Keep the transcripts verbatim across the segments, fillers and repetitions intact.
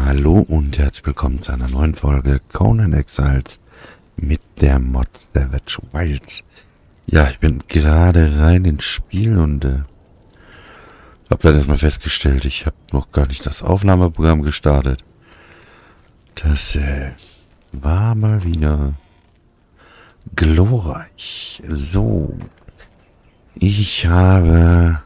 Hallo und herzlich willkommen zu einer neuen Folge Conan Exiles mit der Mod Savage Wilds. Ja, ich bin gerade rein ins Spiel und äh, habe dann erstmal festgestellt, ich habe noch gar nicht das Aufnahmeprogramm gestartet. Das äh, war mal wieder glorreich. So, ich habe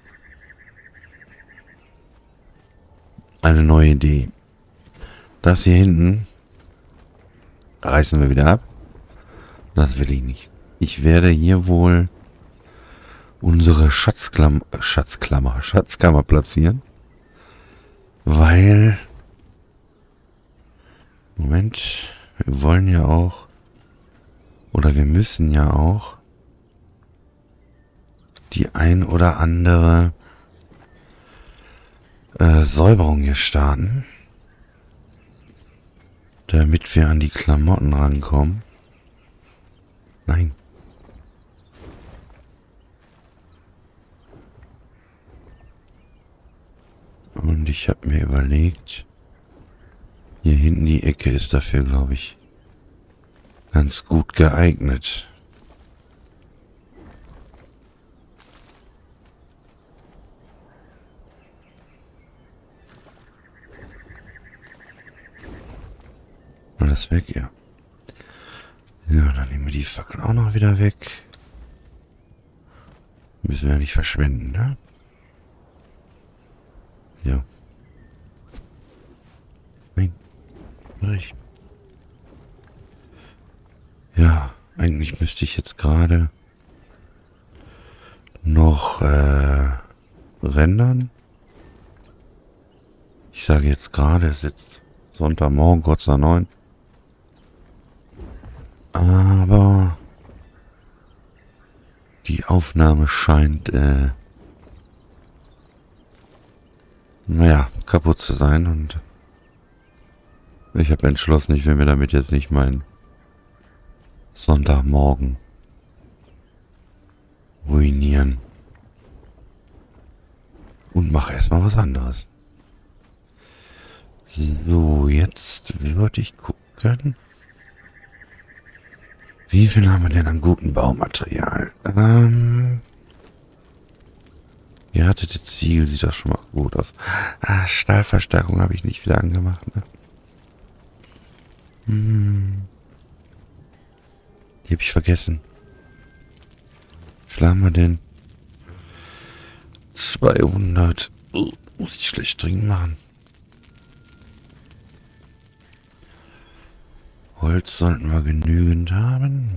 eine neue Idee. Das hier hinten reißen wir wieder ab. Das will ich nicht. Ich werde hier wohl unsere Schatzklammer, Schatzklammer, Schatzkammer platzieren. Weil, Moment, wir wollen ja auch, oder wir müssen ja auch die ein oder andere äh, Säuberung hier starten, damit wir an die Klamotten rankommen. Nein. Und ich habe mir überlegt, hier hinten die Ecke ist dafür, glaube ich, ganz gut geeignet. Alles weg, ja. Ja, dann nehmen wir die Fackel auch noch wieder weg. Müssen wir ja nicht verschwenden, ne? Ja. Nein. Nicht. Ja, eigentlich müsste ich jetzt gerade noch äh, rendern. Ich sage jetzt gerade, es ist jetzt Sonntagmorgen, kurz nach neun. Aber die Aufnahme scheint, äh, naja, kaputt zu sein und ich habe entschlossen, ich will mir damit jetzt nicht meinen Sonntagmorgen ruinieren und mache erstmal was anderes. So, jetzt würde ich gucken. Wie viel haben wir denn an gutem Baumaterial? Ähm, gehärtete Ziegel sieht doch schon mal gut aus. Ah, Stahlverstärkung habe ich nicht wieder angemacht, ne? Hm. Die habe ich vergessen. Wie viel haben wir denn? zweihundert. Uh, muss ich schlecht dringend machen. Holz sollten wir genügend haben.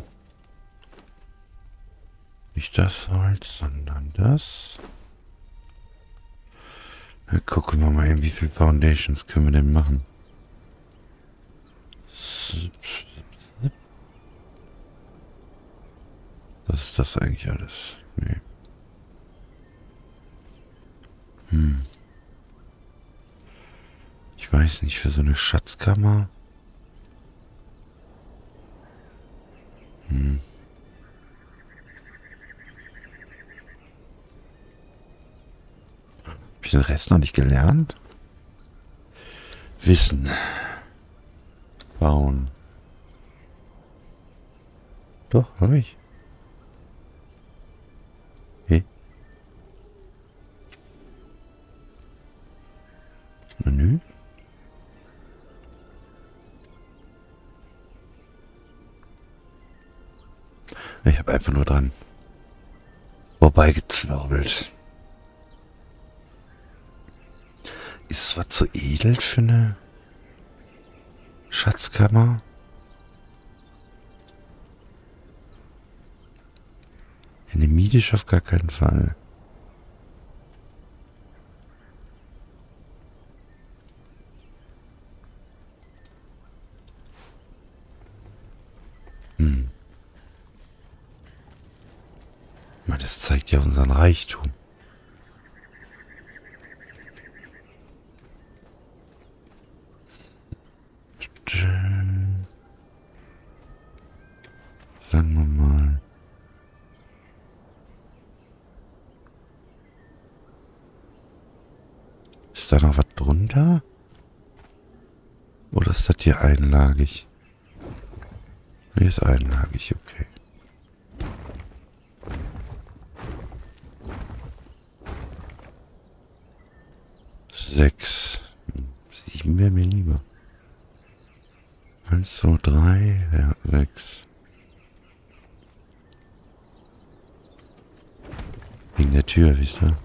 Nicht das Holz, sondern das. Na, gucken wir mal eben, wie viele Foundations können wir denn machen. Was ist das eigentlich alles? Nee. Hm. Ich weiß nicht, für so eine Schatzkammer. Hm. Hab ich den Rest noch nicht gelernt? Wissen. Bauen. Doch, habe ich. Hey. Menü. Ich habe einfach nur dran vorbeigezwirbelt. Ist zwar zu edel für eine Schatzkammer. Eine Miedisch auf gar keinen Fall. Hm. Das zeigt ja unseren Reichtum. Sagen wir mal. Ist da noch was drunter? Oder ist das hier einlagig? Nee, ist einlagig, okay. Sechs. Sieben wäre mir lieber. Eins, zwei, drei, ja, sechs. Wegen der Tür, wisst ihr?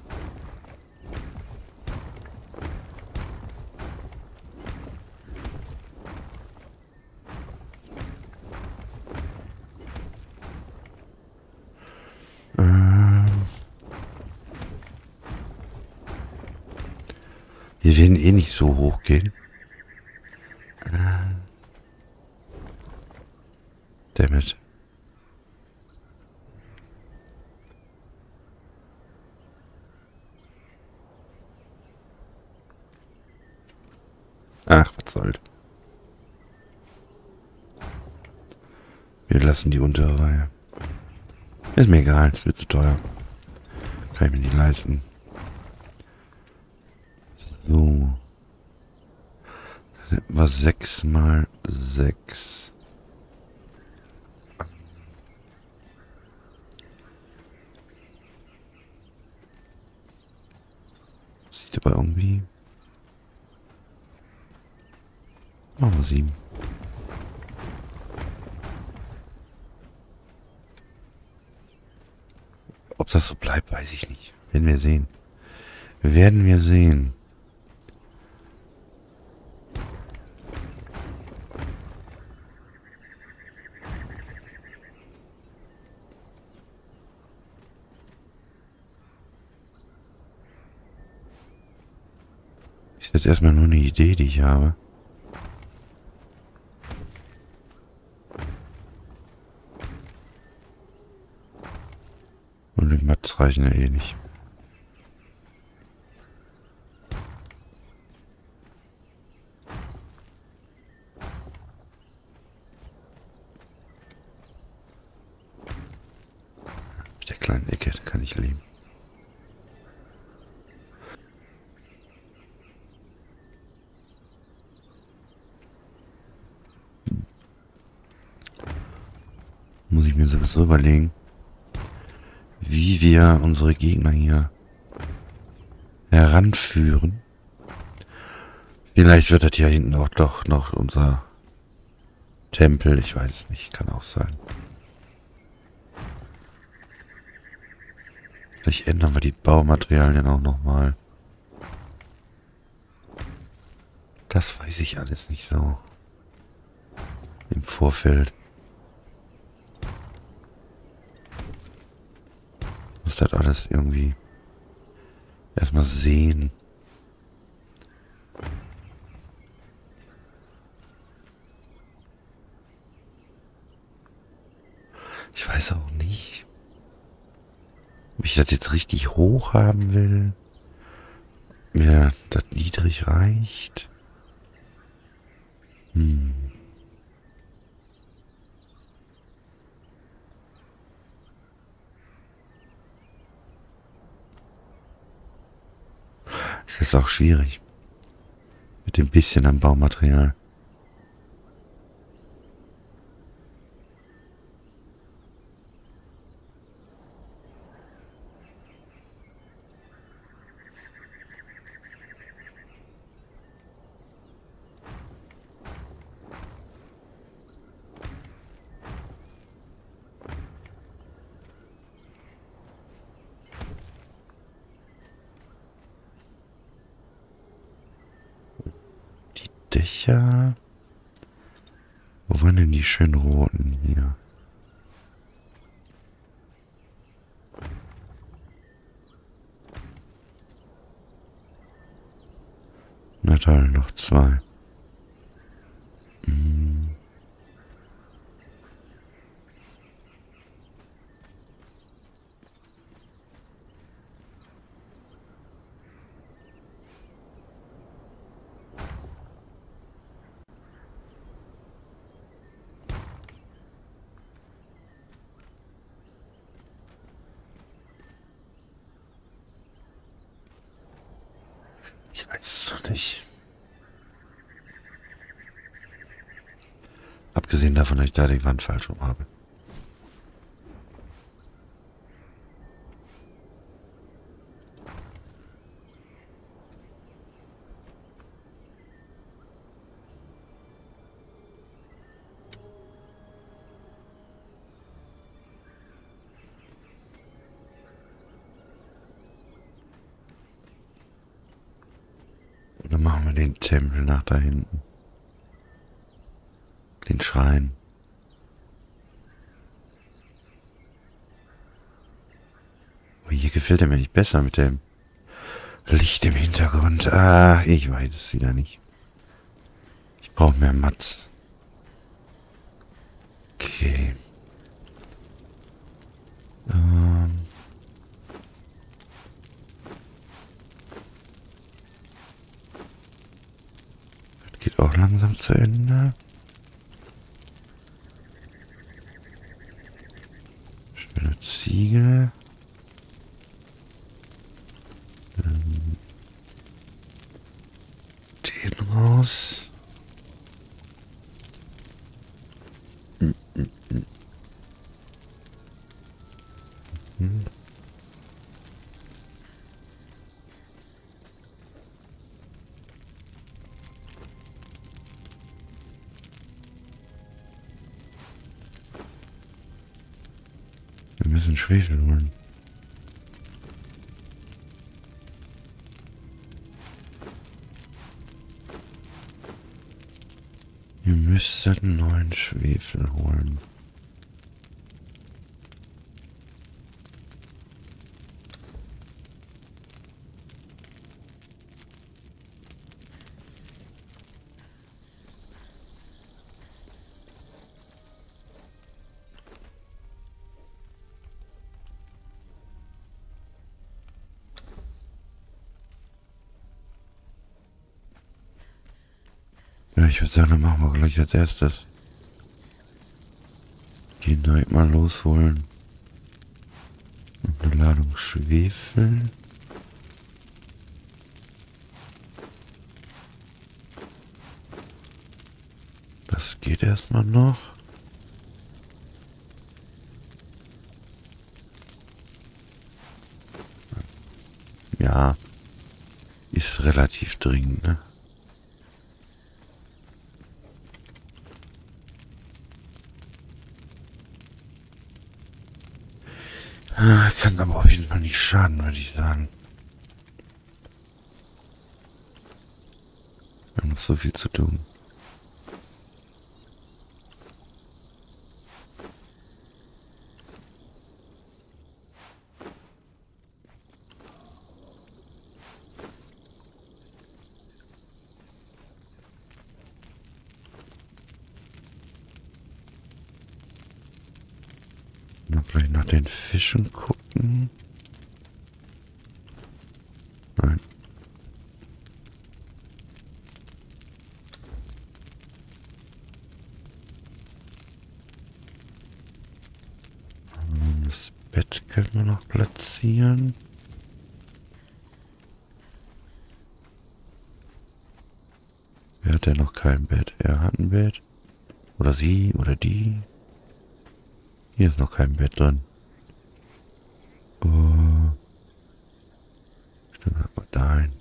Ähm. Wir werden eh nicht so hoch gehen. Dammit. Ach, was soll's. Wir lassen die untere Reihe. Ist mir egal, es wird zu teuer. Kann ich mir nicht leisten. So. Das war sechs mal sechs. Sieht aber irgendwie... Machen wir sieben. Ob das so bleibt, weiß ich nicht. Werden wir sehen. Werden wir sehen. Ist jetzt erstmal nur eine Idee, die ich habe. Und die Mats reichen ja eh nicht. Mit der kleinen Ecke, da kann ich leben. Muss ich mir sowieso überlegen, wie wir unsere Gegner hier heranführen. Vielleicht wird das hier hinten auch doch noch unser Tempel. Ich weiß es nicht. Kann auch sein. Vielleicht ändern wir die Baumaterialien auch nochmal. Das weiß ich alles nicht so. Im Vorfeld. Muss das alles irgendwie erstmal sehen. Ich weiß auch nicht, ob ich das jetzt richtig hoch haben will. Mir das niedrig reicht. Hm. Das ist auch schwierig. Mit dem bisschen an Baumaterial. Dächer. Wo waren denn die schönen roten hier? Na toll, noch zwei. Hm. Ich weiß es doch nicht. Abgesehen davon, dass ich da die Wand falsch rum habe. Oder machen wir den Tempel nach da hinten. Den Schrein. Oh, hier gefällt er mir nicht besser mit dem Licht im Hintergrund. Ah, ich weiß es wieder nicht. Ich brauche mehr Mats. Okay. Ähm. Das geht auch langsam zu Ende. Schöne Ziegel. Ähm. Den raus. Hm, hm, hm. Hm. Wir müssen Schwefel holen. Wir müssen neuen Schwefel holen. Ja, ich würde sagen, dann machen wir gleich als erstes. Gehen direkt mal losholen. Und eine Ladung Schwefel. Das geht erstmal noch. Ja. Ist relativ dringend, ne? Kann aber auf jeden Fall nicht schaden, würde ich sagen. Wir haben noch so viel zu tun. Noch gleich nach den Fischen gucken. Nein. Das Bett können wir noch platzieren. Wer hat denn noch kein Bett? Er hat ein Bett. Oder sie oder die. Hier ist noch kein Bett drin. Oh. Stimmt, aber dahin.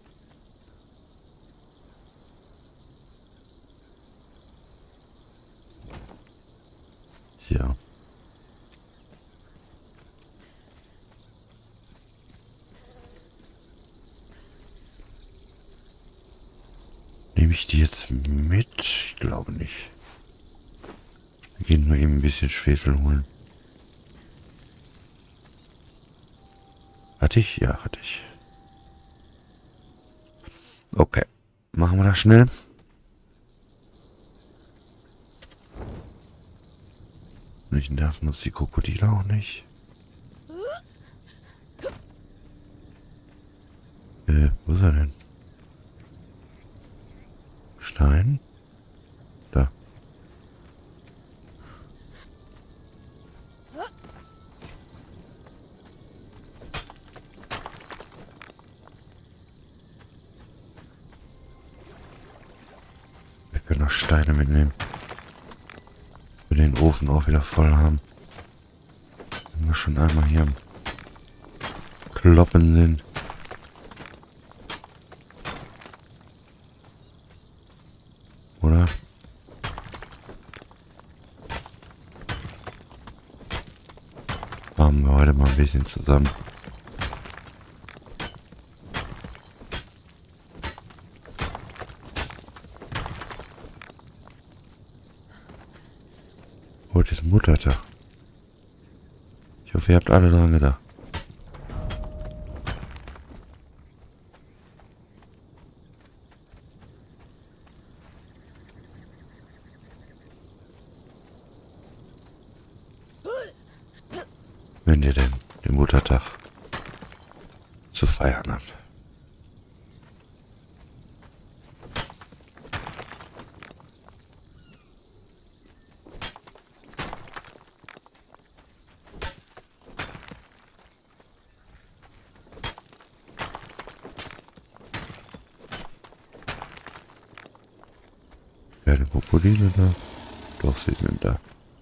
Ja. Nehme ich die jetzt mit? Ich glaube nicht. Wir gehen nur eben ein bisschen Schwefel holen. Hatte ich? Ja, hatte ich. Okay. Machen wir das schnell. Nicht nerven uns die Krokodile auch nicht. Äh, wo ist er denn? Stein? Da. Wir können noch Steine mitnehmen. wir den Ofen auch wieder voll haben. Wenn wir schon einmal hier am Kloppen sind. Oder? Machen wir heute mal ein bisschen zusammen. Heute ist Muttertag. Ich hoffe, ihr habt alle dran gedacht. Wenn ihr denn den Muttertag zu feiern habt. Keine Krokodile da? Doch, sie sind da.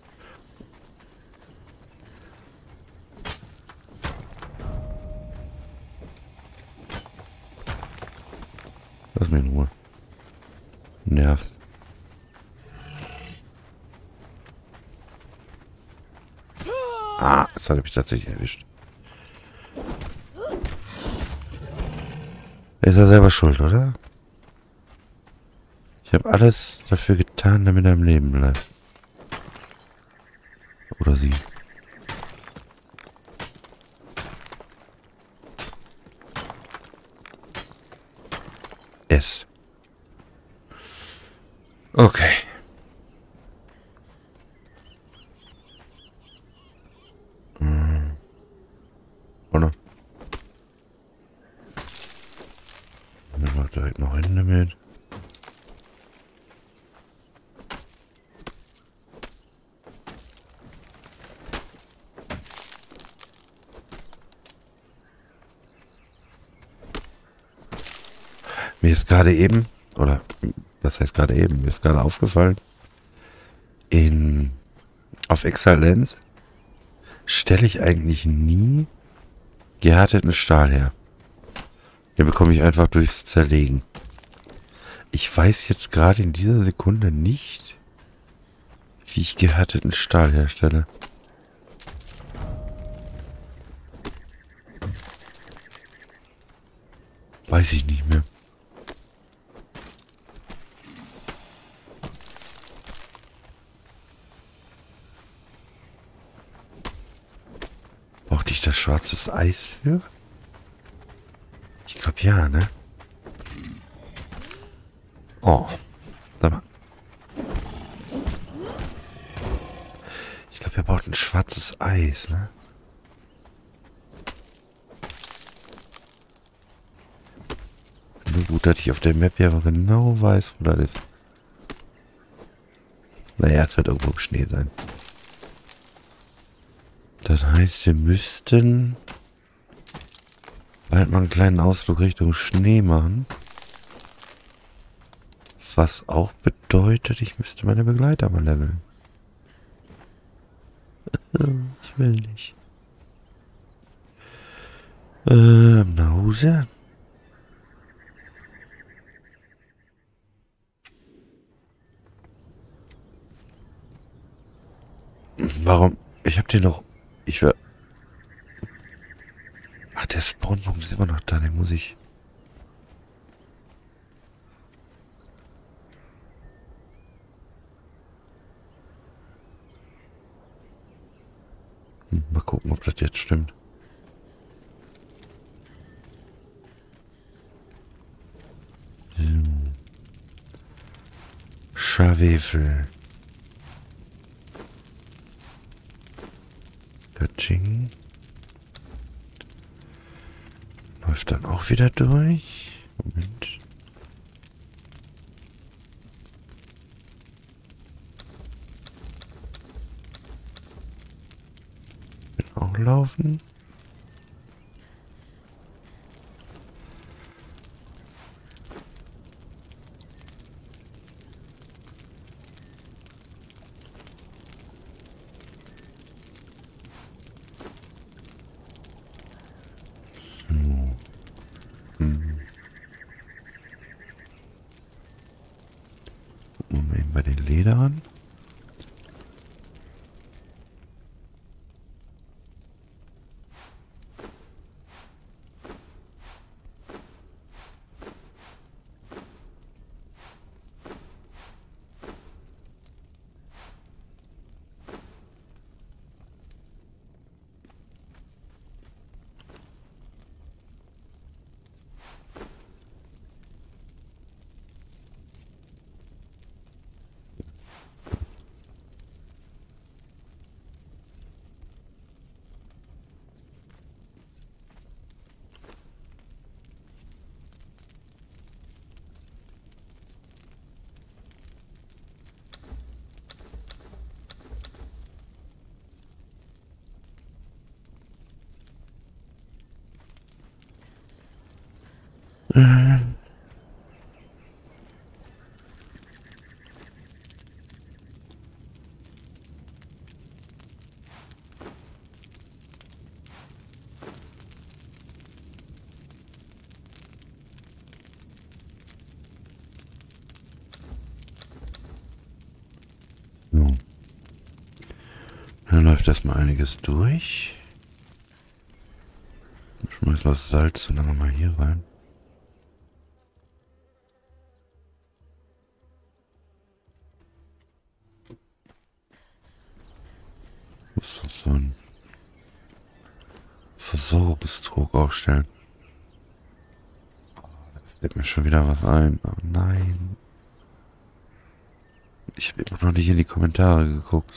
Lass mich in Ruhe. Nervt. Ah, das hat mich tatsächlich erwischt. Er ist ja selber schuld, oder? Ich habe alles dafür getan, damit er am Leben bleibt. Oder sie. Es. Okay. Hm. Oder? Nehmen wir direkt noch Hände mit. Mir ist gerade eben, oder was heißt gerade eben, mir ist gerade aufgefallen, in auf Excellenz stelle ich eigentlich nie gehärteten Stahl her. Den bekomme ich einfach durchs Zerlegen. Ich weiß jetzt gerade in dieser Sekunde nicht, wie ich gehärteten Stahl herstelle. Weiß ich nicht mehr. Brauchte ich das schwarzes Eis für? Ich glaube ja, ne? Oh. Sag mal. Ich glaube, wir brauchen ein schwarzes Eis, ne? Nur gut, dass ich auf der Map ja genau weiß, wo das ist. Naja, es wird irgendwo im Schnee sein. Das heißt, wir müssten bald mal einen kleinen Ausflug Richtung Schnee machen. Was auch bedeutet, ich müsste meine Begleiter mal leveln. Ich will nicht. Ähm, nach Hause. Warum? Ich hab den noch... Ich war... Ach, der Spawnpunkt ist immer noch da, den muss ich... Hm, mal gucken, ob das jetzt stimmt. So. Schawefel. Katsching. Läuft dann auch wieder durch. Moment. Will auch laufen. Gucken wir mal eben bei den Ledern. So. Dann läuft erstmal einiges durch. Ich schmeiß das Salz und dann nochmal hier rein. Was ist das so ein Versorgungsdruck aufstellen? Oh, das fällt mir schon wieder was ein. Oh nein. Ich habe immer noch nicht in die Kommentare geguckt.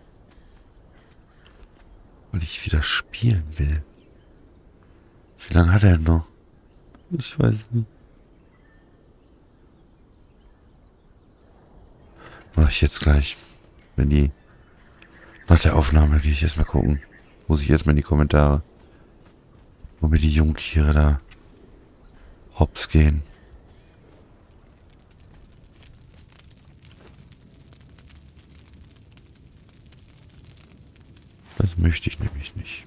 Weil ich wieder spielen will. Wie lange hat er noch? Ich weiß nicht. Mach ich jetzt gleich. Wenn die... Nach der Aufnahme gehe ich erstmal gucken. Muss ich erstmal in die Kommentare. Wo mir die Jungtiere da hops gehen. Das möchte ich nämlich nicht.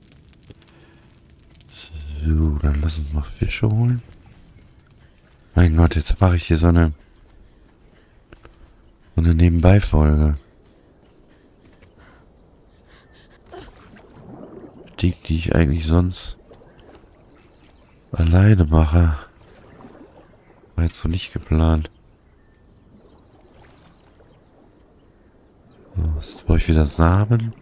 So, dann lass uns noch Fische holen. Mein Gott, jetzt mache ich hier so eine so eine Nebenbei-Folge. Die, die ich eigentlich sonst alleine mache. War jetzt so nicht geplant. So, jetzt brauche ich wieder Samen.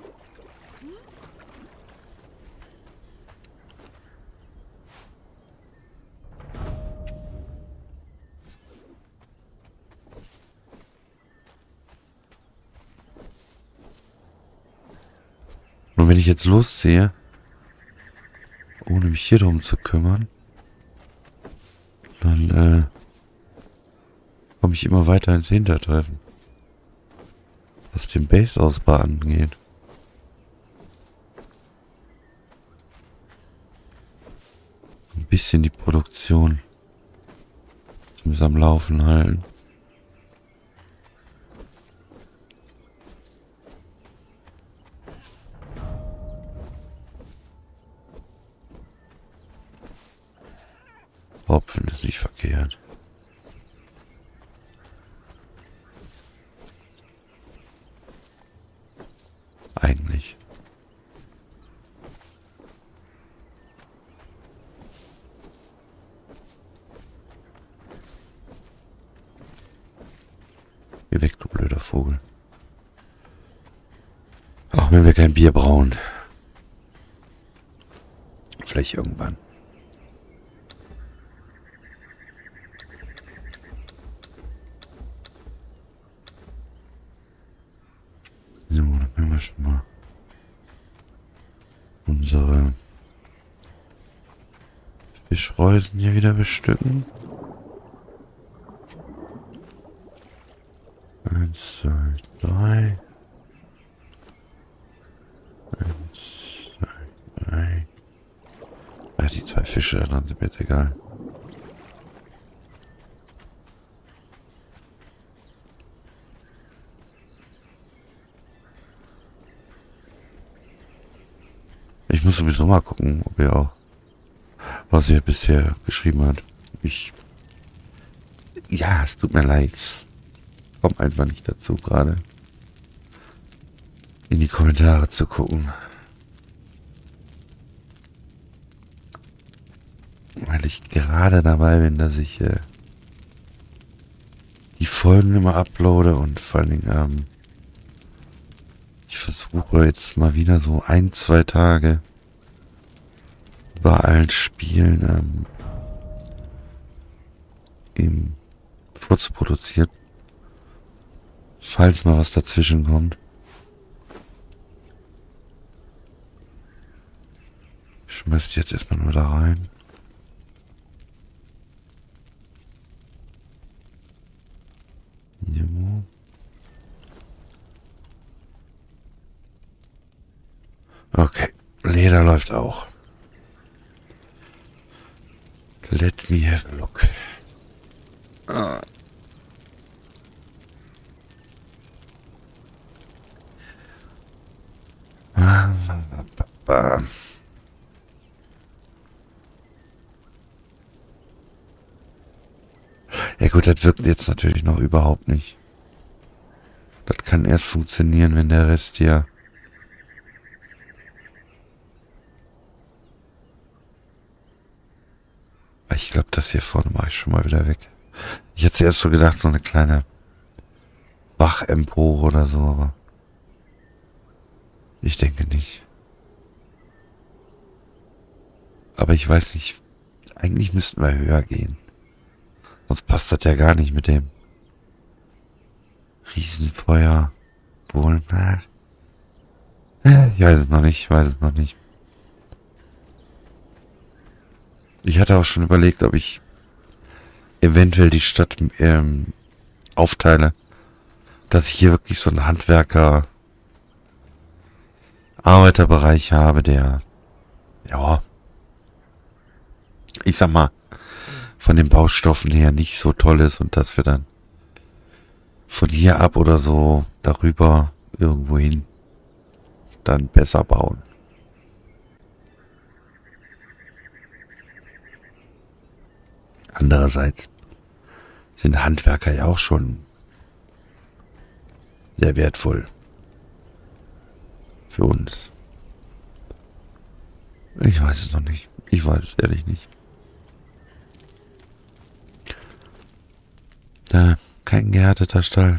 Und wenn ich jetzt losziehe, ohne mich hier drum zu kümmern, dann äh, komme ich immer weiter ins Hintertreffen. Was den Base-Ausbau angeht. Ein bisschen die Produktion zumindest am Laufen halten. Hopfen ist nicht verkehrt. Eigentlich. Geh weg, du blöder Vogel. Auch wenn wir kein Bier brauen. Vielleicht irgendwann. So, dann können wir schon mal unsere Fischreusen hier wieder bestücken. Eins, zwei, drei. Eins, zwei, drei. Ja, die zwei Fische da dran sind mir jetzt egal. Ich muss sowieso mal gucken, ob er auch, was er bisher geschrieben hat. Ich, ja, es tut mir leid. komme einfach nicht dazu, gerade in die Kommentare zu gucken. Weil ich gerade dabei bin, dass ich äh, die Folgen immer uploade und vor allen Dingen, ähm, ich versuche jetzt mal wieder so ein, zwei Tage bei allen Spielen ähm, eben vorzuproduzieren. Falls mal was dazwischen kommt. Ich schmeiß die jetzt erstmal nur da rein. Jo. Okay, Leder läuft auch. Let me have a look. Ah. Ah, ba, ba, ba. Ja gut, das wirkt jetzt natürlich noch überhaupt nicht. Das kann erst funktionieren, wenn der Rest hier... Ich glaube, das hier vorne mache ich schon mal wieder weg. Ich hätte erst so gedacht, so eine kleine Wachempore oder so, aber ich denke nicht. Aber ich weiß nicht, eigentlich müssten wir höher gehen. Sonst passt das ja gar nicht mit dem Riesenfeuer. Wohl, na. Ich weiß es noch nicht, ich weiß es noch nicht. Ich hatte auch schon überlegt, ob ich eventuell die Stadt ähm, aufteile, dass ich hier wirklich so einen Handwerker Arbeiterbereich habe, der, ja, ich sag mal, von den Baustoffen her nicht so toll ist und dass wir dann von hier ab oder so darüber irgendwo hin dann besser bauen. Andererseits sind Handwerker ja auch schon sehr wertvoll für uns. Ich weiß es noch nicht. Ich weiß es ehrlich nicht. Da, kein gehärteter Stall.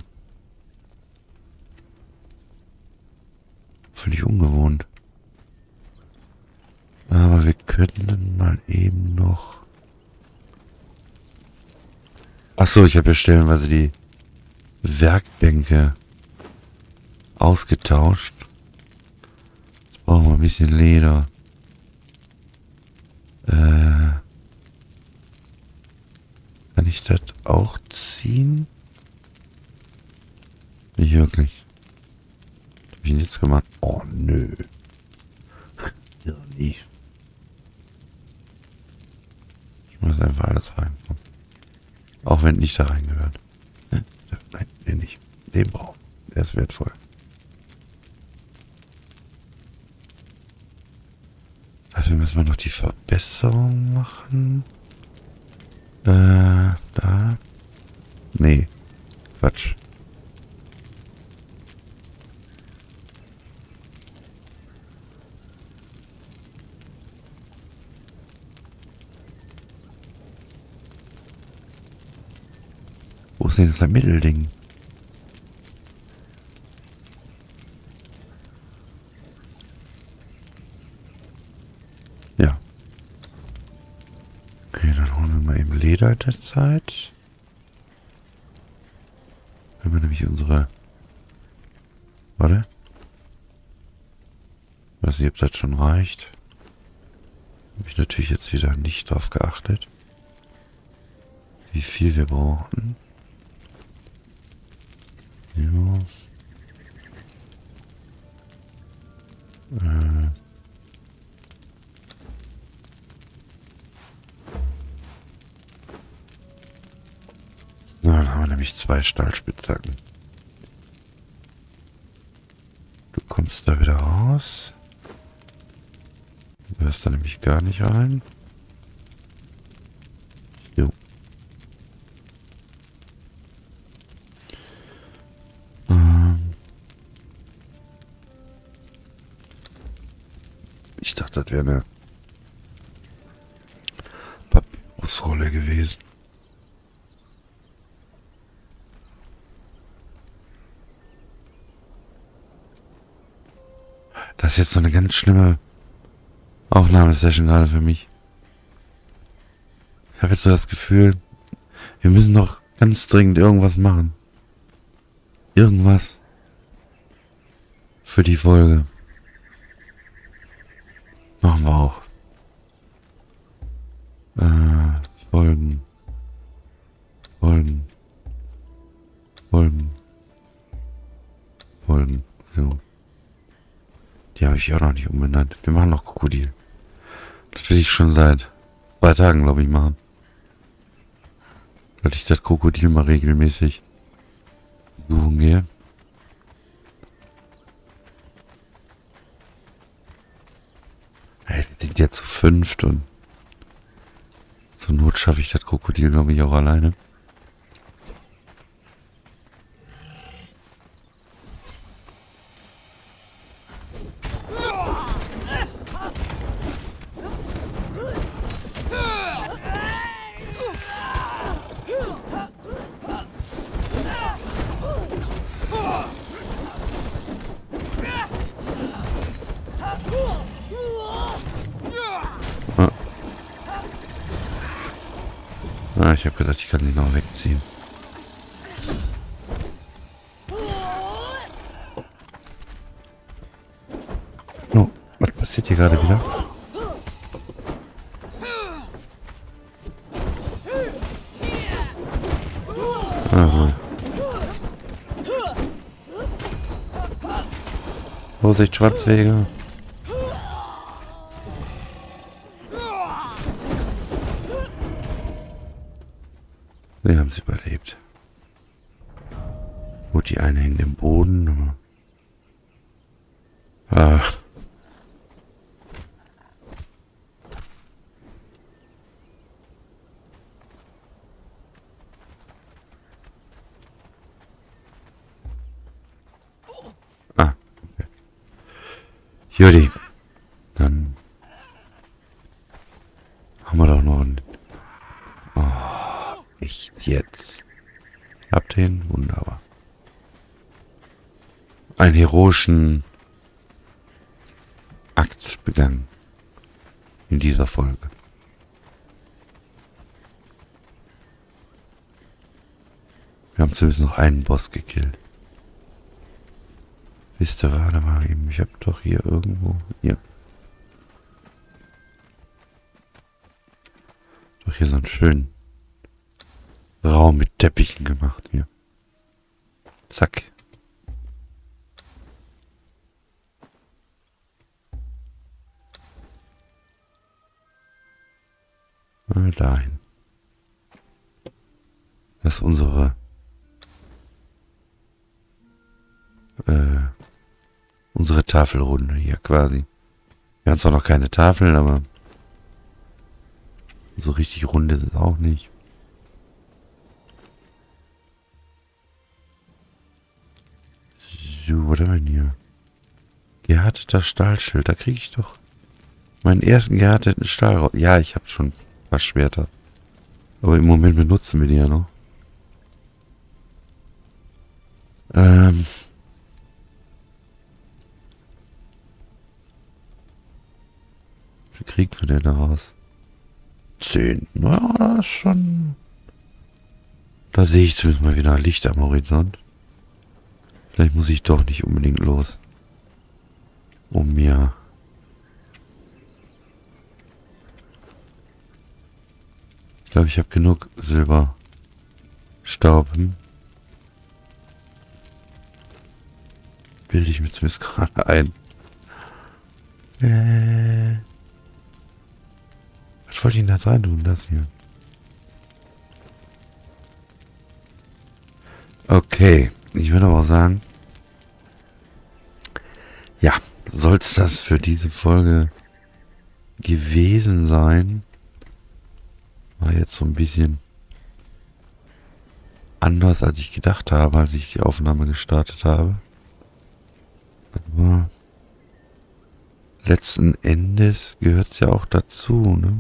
Völlig ungewohnt. Aber wir könnten mal eben noch... Ach so, ich habe ja stellenweise die Werkbänke ausgetauscht. Jetzt brauchen wir ein bisschen Leder. Äh, kann ich das auch ziehen? Nicht wirklich. Was hab ich denn jetzt gemacht? Oh, nö. Ja, nie. Ich muss einfach alles rein. Auch wenn nicht da reingehört. Nein, den nicht. Den brauchen. Der ist wertvoll. Dafür müssen wir noch die Verbesserung machen. Äh, da. Nee. Quatsch. Wo ist denn jetzt das Mittelding? Ja. Okay, dann holen wir mal eben Leder in der Zeit. Wenn wir nämlich unsere... Warte. Weiß nicht, ob das schon reicht. Habe ich natürlich jetzt wieder nicht drauf geachtet. Wie viel wir brauchen. Ja. Äh. So, dann haben wir nämlich zwei Stahlspitzhacken. Du kommst da wieder raus. Du hörst da nämlich gar nicht rein. Jo. gedacht, das wäre eine Papyrusrolle gewesen. Das ist jetzt so eine ganz schlimme Aufnahmesession gerade für mich. Ich habe jetzt so das Gefühl, wir müssen noch ganz dringend irgendwas machen. Irgendwas für die Folge. Machen wir auch. Äh, Folgen. Folgen. Folgen. Folgen. So. Die habe ich auch noch nicht umbenannt. Wir machen noch Krokodil. Das will ich schon seit zwei Tagen, glaube ich, machen. Weil ich das Krokodil mal regelmäßig suchen gehe. Hey, wir sind jetzt zu fünft und zur Not schaffe ich das Krokodil, glaube ich, auch alleine. Ah, ich habe gedacht, ich kann ihn noch wegziehen. Oh, was passiert hier gerade wieder? Ah, wohl. Vorsicht, Schwarzwege. Wir haben es überlebt. Gut, die eine hängt im Boden. Ah. Ah. Okay. Judy. Dann haben wir doch noch einen. Nicht jetzt. Habt ihr ihn? Wunderbar. Einen heroischen Akt begangen. In dieser Folge. Wir haben zumindest noch einen Boss gekillt. Wisst ihr, warte mal eben. Ich hab doch hier irgendwo. Hier. Doch hier so einen schönen Raum mit Teppichen gemacht hier. Zack. Mal dahin. Das ist unsere äh, unsere Tafelrunde hier quasi. Wir haben zwar noch keine Tafeln, aber so richtig rund ist es auch nicht. So, was haben wir denn hier? Gehärteter Stahlschild. Da kriege ich doch meinen ersten gehärteten Stahl raus. Ja, ich habe schon ein paar Schwerter. Aber im Moment benutzen wir die ja noch. Ähm. Wie kriegt man denn daraus? Zehn. Na, das ist schon... Da sehe ich zumindest mal wieder Licht am Horizont. Vielleicht muss ich doch nicht unbedingt los, um mir ich glaube, ich habe genug Silberstaub. Bilde ich mir zumindest gerade ein. Äh, was wollte ich denn da rein tun? Das hier. Okay, ich würde aber auch sagen, ja, soll es das für diese Folge gewesen sein. War jetzt so ein bisschen anders, als ich gedacht habe, als ich die Aufnahme gestartet habe. Aber letzten Endes gehört es ja auch dazu, ne?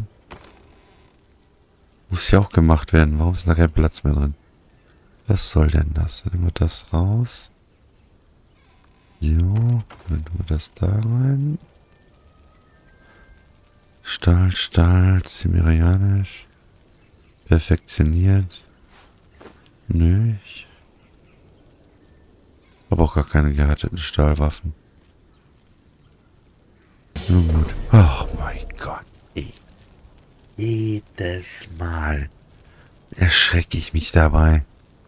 Muss ja auch gemacht werden. Warum ist da kein Platz mehr drin? Was soll denn das? Nehmen wir das raus. Jo, dann tun wir das da rein. Stahl, Stahl, Cimmerianisch. Perfektioniert. Nö, ich habe auch gar keine gehärteten Stahlwaffen. Nun gut. Oh mein Gott. Ey. Jedes Mal erschrecke ich mich dabei.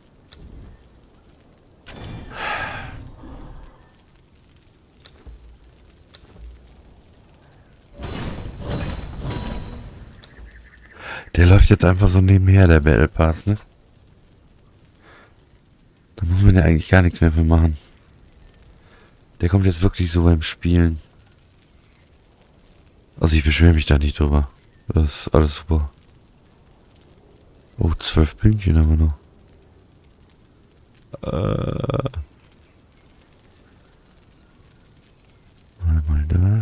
Der läuft jetzt einfach so nebenher, der Battle Pass, ne? Da muss man ja eigentlich gar nichts mehr für machen. Der kommt jetzt wirklich so beim Spielen. Also ich beschwere mich da nicht drüber. Das ist alles super. Oh, zwölf Pünktchen haben wir noch. Äh. Mal das.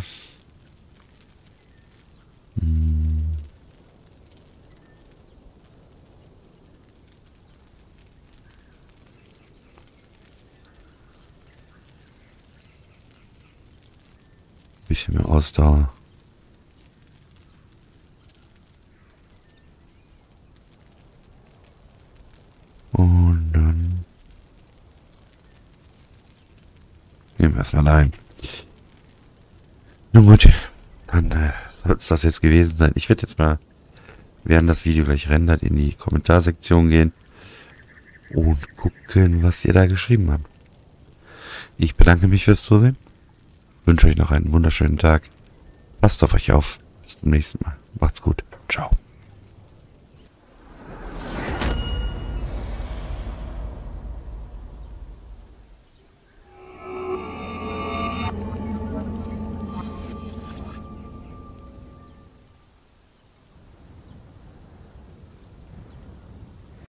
Hm. Bisschen mehr Ausdauer. Und dann nehmen wir erstmal ein. Nun gut, dann äh, soll es das jetzt gewesen sein. Ich werde jetzt mal, während das Video gleich rendert, in die Kommentarsektion gehen und gucken, was ihr da geschrieben habt. Ich bedanke mich fürs Zusehen. Wünsche euch noch einen wunderschönen Tag. Passt auf euch auf. Bis zum nächsten Mal. Macht's gut. Ciao.